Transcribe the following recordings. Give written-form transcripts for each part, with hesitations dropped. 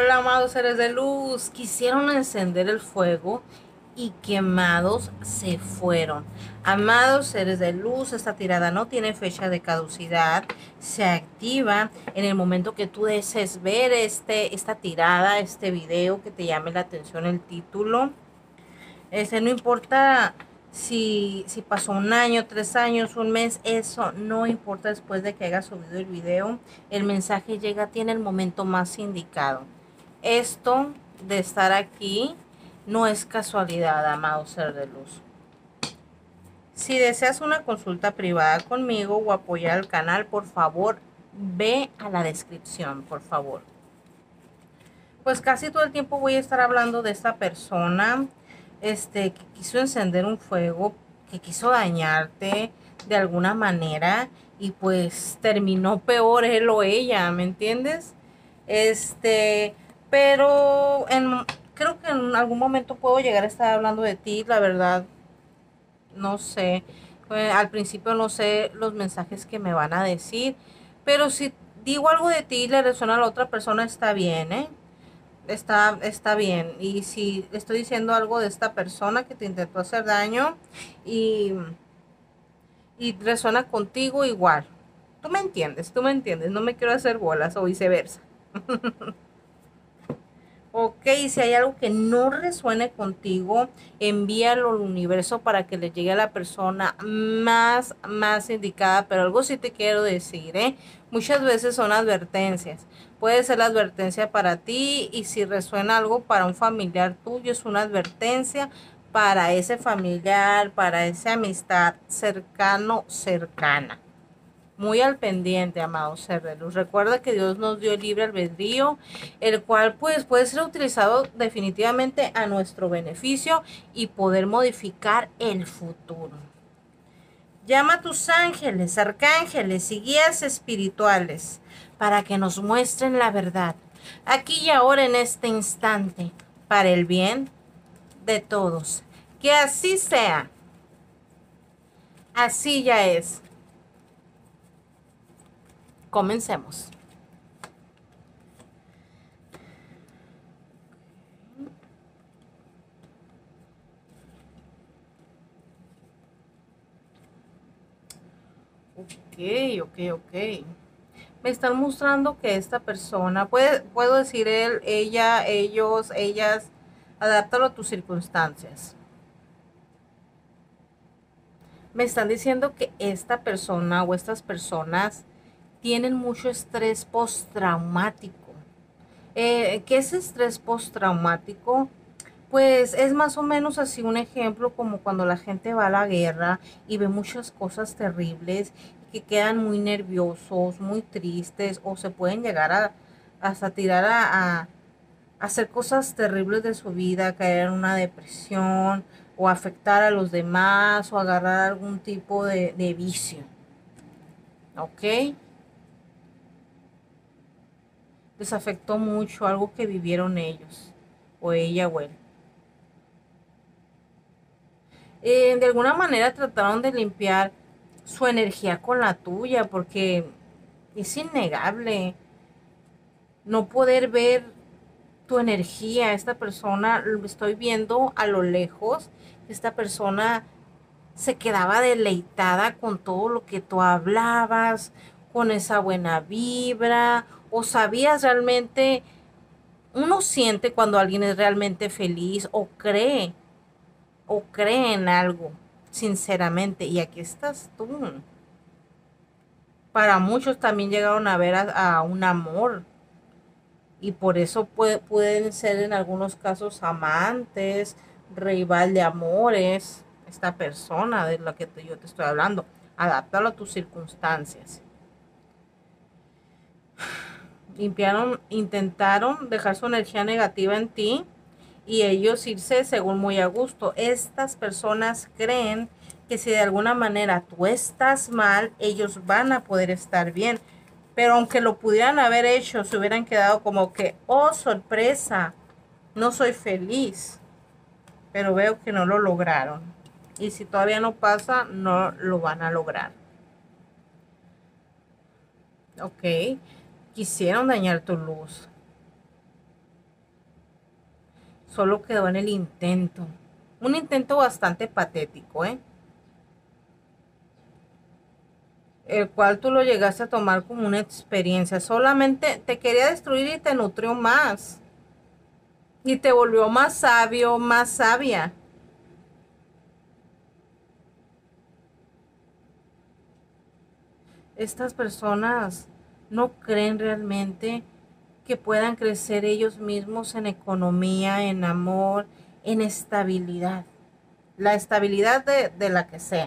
Hola, amados seres de luz. Quisieron encender el fuego y quemados se fueron. Amados seres de luz, esta tirada no tiene fecha de caducidad. Se activa en el momento que tú desees ver esta tirada, este video, que te llame la atención el título. No importa si pasó un año, 3 años, un mes, eso no importa después de que haya subido el video. El mensaje llega, tiene el momento más indicado. Esto de estar aquí no es casualidad, amado ser de luz. Si deseas una consulta privada conmigo o apoyar al canal, por favor, ve a la descripción, por favor. Pues casi todo el tiempo voy a estar hablando de esta persona, que quiso encender un fuego, que quiso dañarte de alguna manera y pues terminó peor él o ella, ¿me entiendes? Pero creo que en algún momento puedo llegar a estar hablando de ti, la verdad, no sé. Al principio no sé los mensajes que me van a decir, pero si digo algo de ti y le resuena a la otra persona, está bien, ¿eh? Está bien. Y si estoy diciendo algo de esta persona que te intentó hacer daño y, y resuena contigo igual. Tú me entiendes, no me quiero hacer bolas o viceversa. Ok, si hay algo que no resuene contigo, envíalo al universo para que le llegue a la persona más indicada. Pero algo sí te quiero decir, ¿eh? Muchas veces son advertencias. Puede ser la advertencia para ti y si resuena algo para un familiar tuyo, es una advertencia para ese familiar, para esa amistad cercana. Muy al pendiente, amados ser de luz. Recuerda que Dios nos dio el libre albedrío, el cual pues puede ser utilizado definitivamente a nuestro beneficio y poder modificar el futuro. Llama a tus ángeles, arcángeles y guías espirituales para que nos muestren la verdad, aquí y ahora en este instante, para el bien de todos. Que así sea, así ya es. Comencemos. Ok. Me están mostrando que esta persona, puedo decir él, ella, ellos, ellas, adáptalo a tus circunstancias. Me están diciendo que esta persona o estas personas tienen mucho estrés postraumático. ¿Qué es estrés postraumático? Pues es más o menos así un ejemplo como cuando la gente va a la guerra y ve muchas cosas terribles y que quedan muy nerviosos, muy tristes o se pueden llegar hasta tirar a hacer cosas terribles de su vida, caer en una depresión o afectar a los demás o agarrar algún tipo de vicio. ¿Ok? Les afectó mucho algo que vivieron ellos o ella o él. De alguna manera trataron de limpiar su energía con la tuya, porque es innegable no poder ver tu energía. Esta persona, lo estoy viendo a lo lejos, esta persona se quedaba deleitada con todo lo que tú hablabas, con esa buena vibra, o sabías realmente, uno siente cuando alguien es realmente feliz o cree en algo, sinceramente, y aquí estás tú. Para muchos también llegaron a ver a un amor y por eso pueden ser en algunos casos amantes, rival de amores, esta persona de la que yo te estoy hablando. Adáptalo a tus circunstancias. Intentaron dejar su energía negativa en ti y ellos irse según muy a gusto. Estas personas creen que si de alguna manera tú estás mal, ellos van a poder estar bien. Pero aunque lo pudieran haber hecho, se hubieran quedado como que, oh, sorpresa, no soy feliz. Pero veo que no lo lograron. Y si todavía no pasa, no lo van a lograr. Ok, quisieron dañar tu luz. Solo quedó en el intento. Un intento bastante patético, ¿eh? El cual tú lo llegaste a tomar como una experiencia. Solamente te quería destruir y te nutrió más. Y te volvió más sabio, más sabia. Estas personas no creen realmente que puedan crecer ellos mismos en economía, en amor, en estabilidad. La estabilidad de la que sea.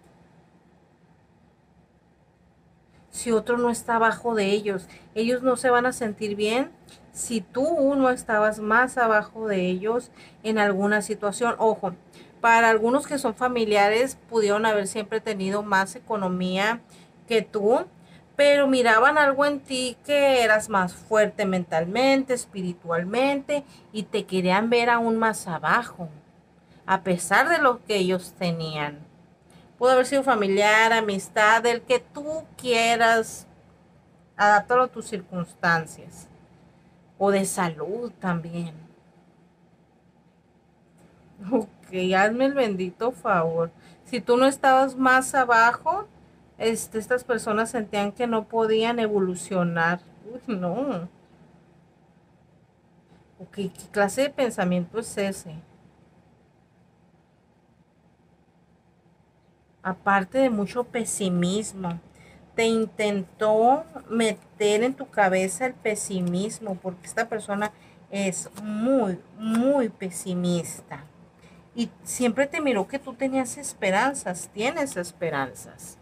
Si otro no está abajo de ellos, ellos no se van a sentir bien si tú no estabas más abajo de ellos en alguna situación. Ojo, para algunos que son familiares pudieron haber siempre tenido más economía que tú, pero miraban algo en ti que eras más fuerte mentalmente, espiritualmente y te querían ver aún más abajo, a pesar de lo que ellos tenían. Pudo haber sido familiar, amistad, el que tú quieras, adáptalo a tus circunstancias. O de salud también. Ok, hazme el bendito favor. Si tú no estabas más abajo, estas personas sentían que no podían evolucionar. Uy, no. Ok, ¿qué clase de pensamiento es ese? Aparte de mucho pesimismo, te intentó meter en tu cabeza el pesimismo, porque esta persona es muy, muy pesimista. Y siempre te miró que tú tenías esperanzas, tienes esperanzas.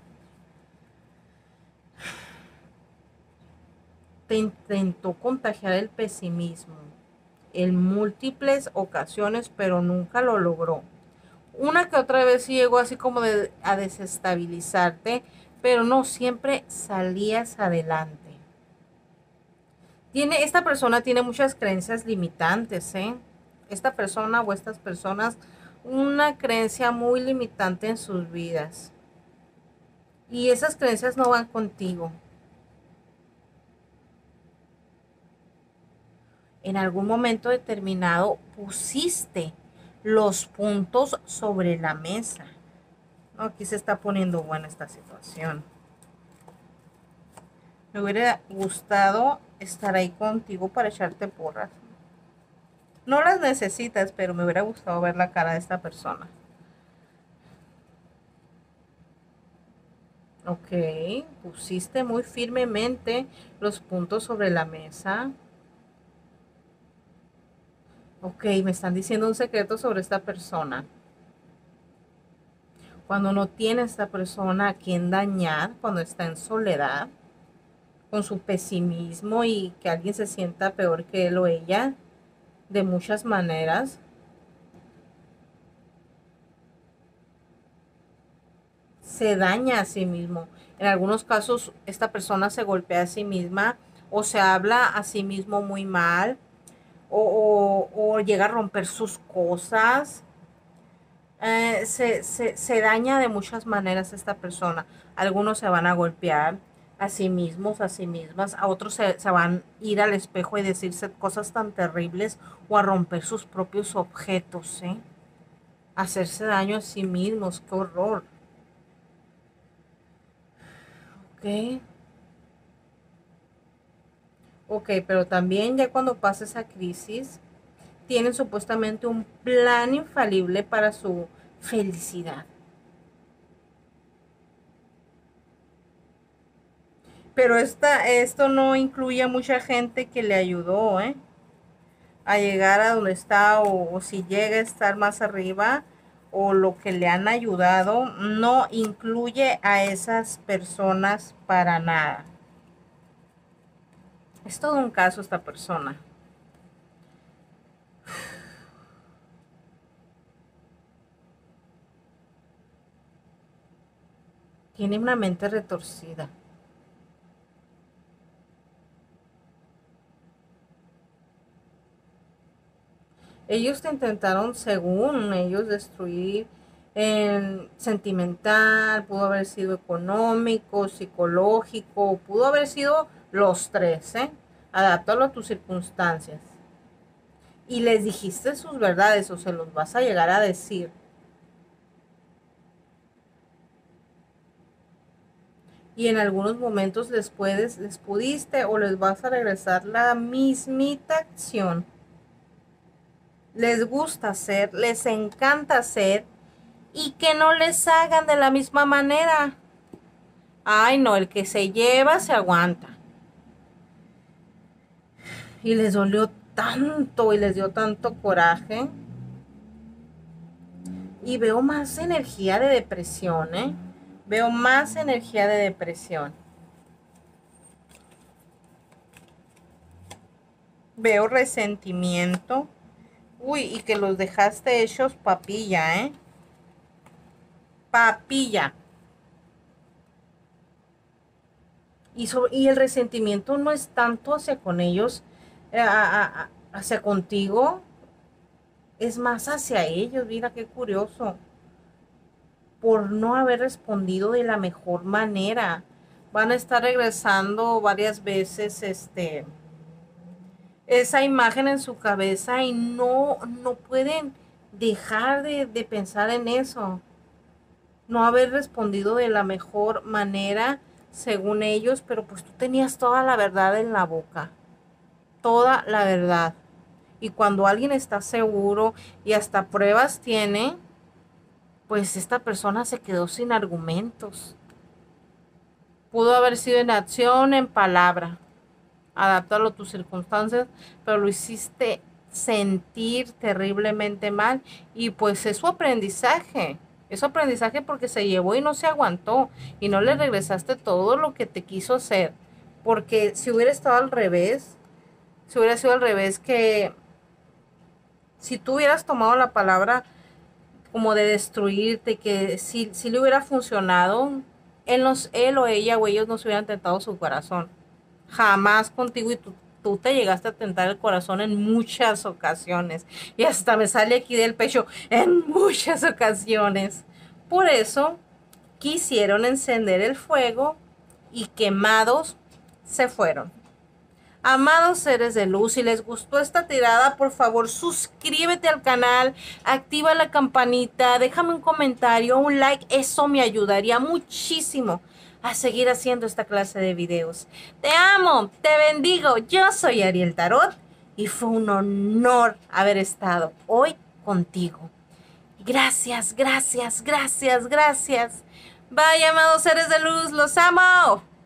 Te intentó contagiar el pesimismo en múltiples ocasiones, pero nunca lo logró. Una que otra vez sí llegó así como a desestabilizarte, pero no siempre salías adelante. Esta persona tiene muchas creencias limitantes, ¿eh? Esta persona o estas personas, una creencia muy limitante en sus vidas. Y esas creencias no van contigo. En algún momento determinado pusiste los puntos sobre la mesa. No, aquí se está poniendo buena esta situación. Me hubiera gustado estar ahí contigo para echarte porras. No las necesitas, pero me hubiera gustado ver la cara de esta persona. Ok, pusiste muy firmemente los puntos sobre la mesa. Ok, me están diciendo un secreto sobre esta persona. Cuando no tiene esta persona a quien dañar, cuando está en soledad, con su pesimismo y que alguien se sienta peor que él o ella, de muchas maneras, se daña a sí mismo. En algunos casos, esta persona se golpea a sí misma o se habla a sí mismo muy mal o llega a romper sus cosas. Se daña de muchas maneras esta persona. Algunos se van a golpear a sí mismos, a sí mismas, a otros se van a ir al espejo y decirse cosas tan terribles o a romper sus propios objetos, ¿eh? Hacerse daño a sí mismos, qué horror. Ok, ok, pero también ya cuando pasa esa crisis, tienen supuestamente un plan infalible para su felicidad. Pero esto no incluye a mucha gente que le ayudó, ¿eh? A llegar a donde está o si llega a estar más arriba o lo que le han ayudado, no incluye a esas personas para nada. Es todo un caso esta persona. Tiene una mente retorcida. Ellos te intentaron, según ellos, destruir en sentimental, pudo haber sido económico, psicológico, pudo haber sido los tres, ¿eh? Adáptalo a tus circunstancias. y les dijiste sus verdades o se los vas a llegar a decir. Y en algunos momentos les pudiste o les vas a regresar la mismita acción. Les gusta hacer, les encanta hacer y que no les hagan de la misma manera. Ay, no, el que se lleva se aguanta. Y les dolió tanto y les dio tanto coraje. Y veo más energía de depresión, ¿eh? Veo más energía de depresión. Veo resentimiento. Uy, y que los dejaste hechos papilla, ¿eh? Papilla. Y el resentimiento no es tanto hacia con ellos, hacia contigo, es más hacia ellos. Mira qué curioso. Por no haber respondido de la mejor manera. Van a estar regresando varias veces esa imagen en su cabeza y no pueden dejar de pensar en eso. No haber respondido de la mejor manera según ellos, pero pues tú tenías toda la verdad en la boca, toda la verdad. Y cuando alguien está seguro y hasta pruebas tiene, pues esta persona se quedó sin argumentos. Pudo haber sido en acción, en palabra. Adáptalo a tus circunstancias, pero lo hiciste sentir terriblemente mal y pues es su aprendizaje. Es su aprendizaje porque se llevó y no se aguantó y no le regresaste todo lo que te quiso hacer. Porque si hubiera estado al revés, si hubiera sido al revés, que si tú hubieras tomado la palabra como de destruirte, que si le hubiera funcionado, él o ella o ellos no se hubieran tentado su corazón. Jamás contigo, y tú te llegaste a tentar el corazón en muchas ocasiones. Y hasta me sale aquí del pecho, en muchas ocasiones. Por eso quisieron encender el fuego y quemados se fueron. Amados seres de luz, si les gustó esta tirada, por favor suscríbete al canal, activa la campanita, déjame un comentario, un like, eso me ayudaría muchísimo a seguir haciendo esta clase de videos. Te amo, te bendigo, yo soy Ariel Tarot y fue un honor haber estado hoy contigo. Gracias, gracias, gracias, gracias. Bye, amados seres de luz, los amo.